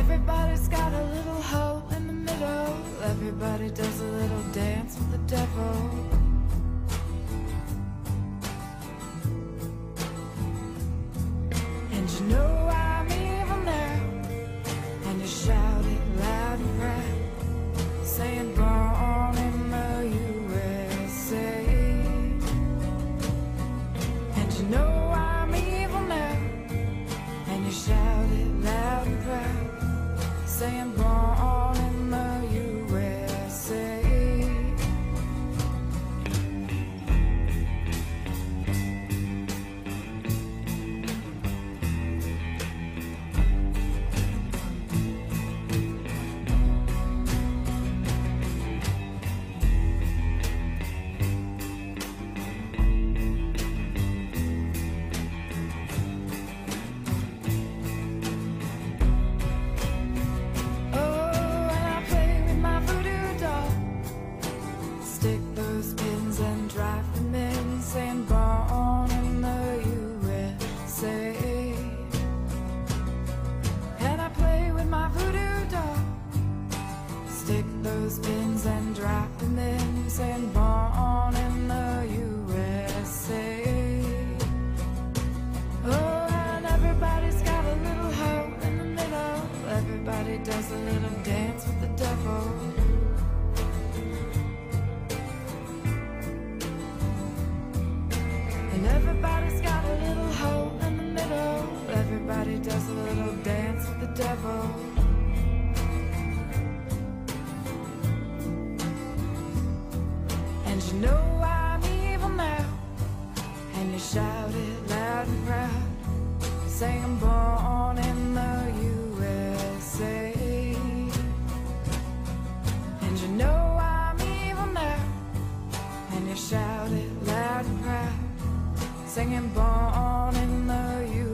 Everybody's got a little hole in the middle. Everybody does a little dance with the devil. And you know I'm evil now, and you shout it loud and proud, saying born in the USA. And you know I'm evil now, and you shout it loud and proud, saying born in the USA. Stick those pins and drive them in, saying born in the USA. And I play with my voodoo doll. Stick those pins and drive them in, saying born in the USA. Oh, and everybody's got a little hole in the middle. Everybody does a little dance with the devil. And everybody's got a little hole in the middle. Everybody does a little dance with the devil. And you know I'm evil now, and you shout it loud and proud, saying I'm born in the USA. And you know I'm evil now, and you shout it loud and proud, singing born in the USA.